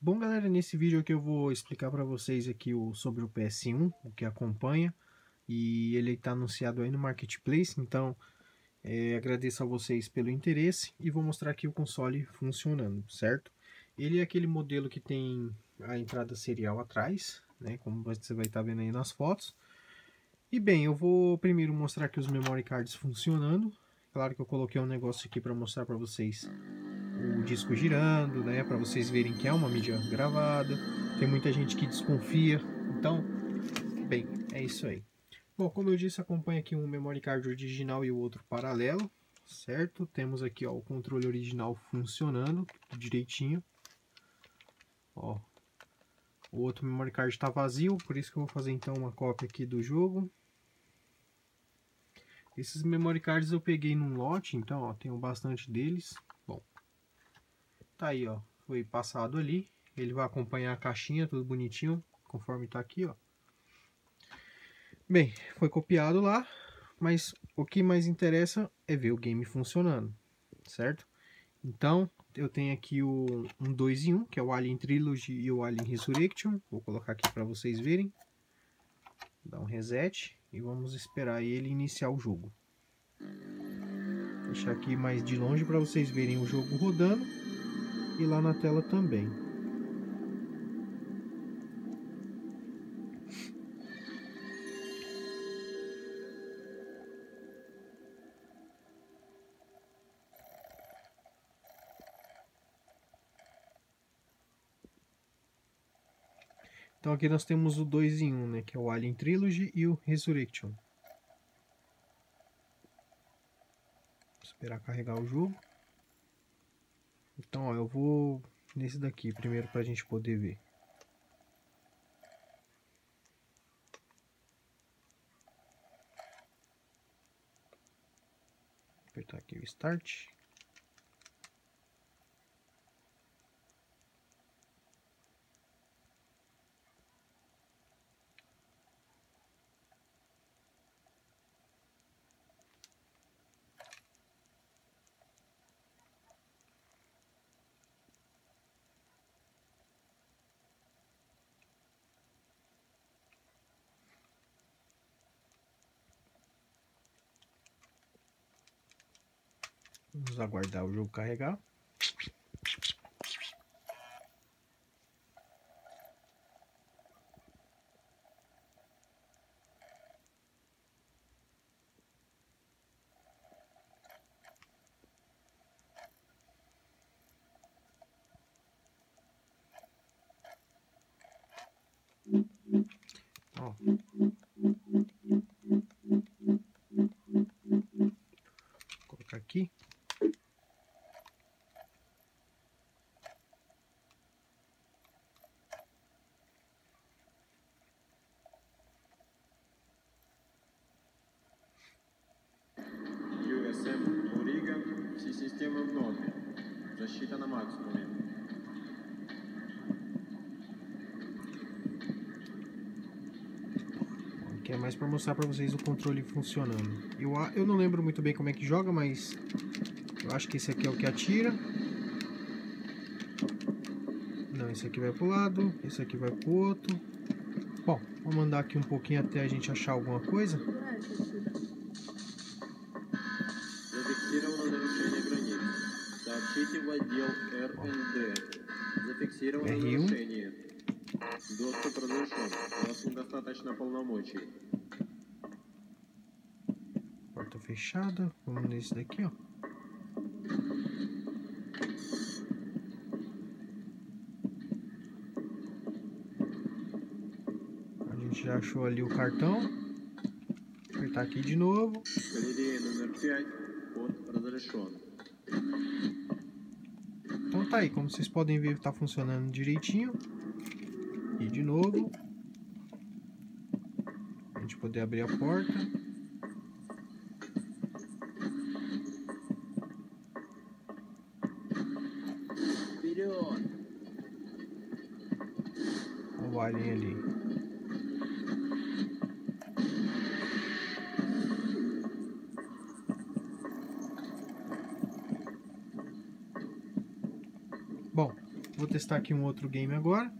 Bom, galera, nesse vídeo aqui eu vou explicar para vocês aqui sobre o PS1, o que acompanha, e ele está anunciado aí no Marketplace, então agradeço a vocês pelo interesse e vou mostrar aqui o console funcionando, certo? Ele é aquele modelo que tem a entrada serial atrás, né, como você vai estar vendo aí nas fotos. E bem, eu vou primeiro mostrar aqui os memory cards funcionando. Claro que eu coloquei um negócio aqui para mostrar para vocês o disco girando, né, para vocês verem que é uma mídia gravada. Tem muita gente que desconfia, então, bem, é isso aí. Bom, como eu disse, acompanha aqui um memory card original e o outro paralelo, certo? Temos aqui, ó, o controle original funcionando direitinho. Ó, o outro memory card está vazio, por isso que eu vou fazer então uma cópia aqui do jogo. Esses memory cards eu peguei num lote, então, ó, tenho bastante deles. Bom, tá aí, ó, foi passado ali. Ele vai acompanhar a caixinha, tudo bonitinho, conforme tá aqui, ó. Bem, foi copiado lá, mas o que mais interessa é ver o game funcionando, certo? Então, eu tenho aqui um 2 em 1, que é o Alien Trilogy e o Alien Resurrection. Vou colocar aqui para vocês verem. Dar um reset e vamos esperar ele iniciar o jogo. Vou deixar aqui mais de longe para vocês verem o jogo rodando e lá na tela também. Então aqui nós temos o 2 em 1, né, que é o Alien Trilogy e o Resurrection. Vou esperar carregar o jogo. Então, ó, eu vou nesse daqui primeiro para a gente poder ver. Vou apertar aqui o Start. Vamos aguardar o jogo carregar. Ó. Vou colocar aqui. USM Origa, все системы в норме. Защита на максимуме. Aqui é mais para mostrar para vocês o controle funcionando. Eu não lembro muito bem como é que joga, mas eu acho que esse aqui é o que atira. Não, esse aqui vai pro lado, esse aqui vai pro outro. Bom, vamos andar aqui um pouquinho até a gente achar alguma coisa. Зафиксировано нарушение границ. Сообщите в отдел РНД. Зафиксировано нарушение. Доступ разрешен. У вас недостаточно полномочий. Porta fechada. Vamos nesse daqui, ó. A gente já achou ali o cartão. Vou apertar aqui de novo. Галерея номер 5. Код разрешен. Então tá aí, como vocês podem ver, tá funcionando direitinho. E de novo. A gente poder abrir a porta. Вперед! O alien ali. Bom, Vou testar aqui um outro game agora.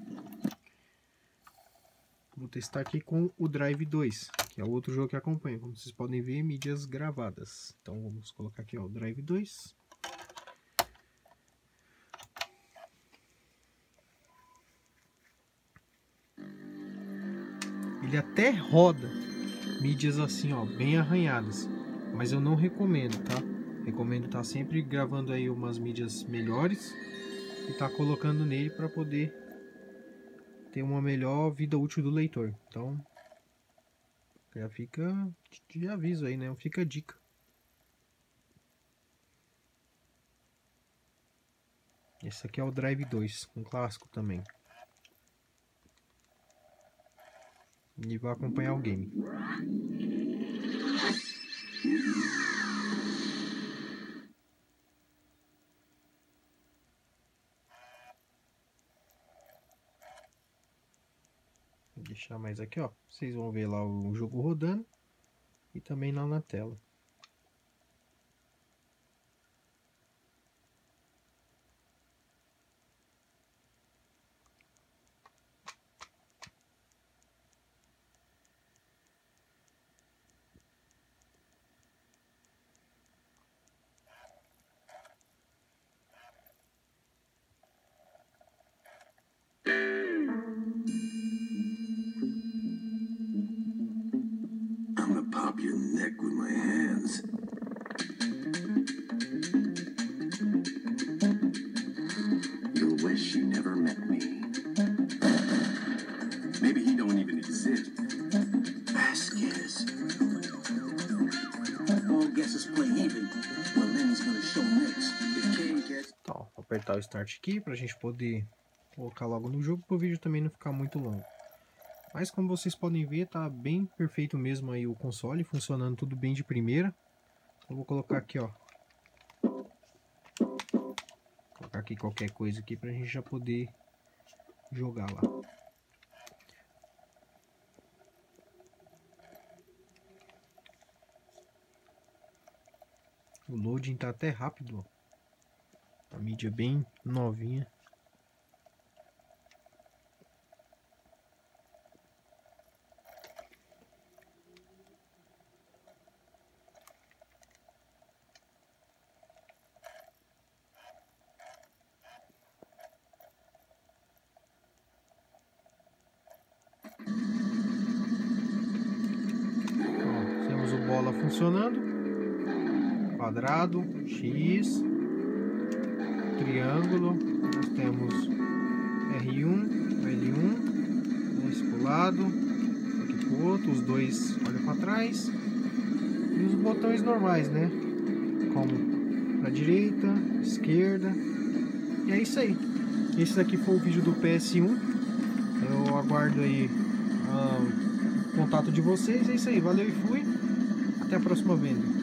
Vou testar aqui com o Drive 2, que é o outro jogo que acompanha. Como vocês podem ver, mídias gravadas. Então vamos colocar aqui, ó, o Drive 2. Ele até roda mídias assim, ó, bem arranhadas, mas eu não recomendo, tá? Recomendo estar sempre gravando aí umas mídias melhores e tá colocando nele para poder ter uma melhor vida útil do leitor. Então já fica de aviso aí, né? Fica a dica. Esse aqui é o Drive 2, um clássico também. E vai acompanhar o game. Vou deixar mais aqui, ó. Vocês vão ver lá o jogo rodando e também lá na tela. I'm gonna pop your neck with my hands. You'll wish you never met me. Maybe he don't even exist. Vasquez. All guesses play even. Well, then he's gonna show next. If King gets... Então, vou apertar o Start aqui pra gente poder colocar logo no jogo, para o vídeo também não ficar muito longo. Mas como vocês podem ver, tá bem perfeito mesmo aí o console, funcionando tudo bem de primeira. Então vou colocar aqui, ó. Vou colocar aqui qualquer coisa aqui pra gente já poder jogar lá. O loading tá até rápido, ó. A mídia bem novinha. Temos o bola funcionando, quadrado, X, triângulo, nós temos R1, L1, esse pro lado, aqui pro outro, os dois olham para trás, e os botões normais, né, como para direita, esquerda, e é isso aí. Esse daqui foi o vídeo do PS1, eu aguardo aí o contato de vocês, é isso aí, valeu e fui, até a próxima venda.